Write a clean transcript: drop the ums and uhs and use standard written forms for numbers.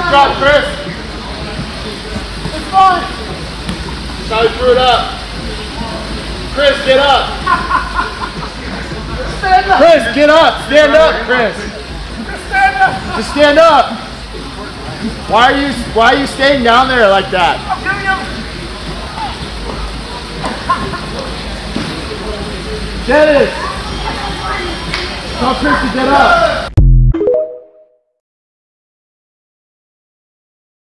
Good job, Chris. It's fine. That's how he threw it up. Chris, get up. Stand up. Chris, get up. Stand up, Chris. Just stand up. Just stand up. Why are you staying down there like that? I'm giving him. Dennis. Tell Chris to get up.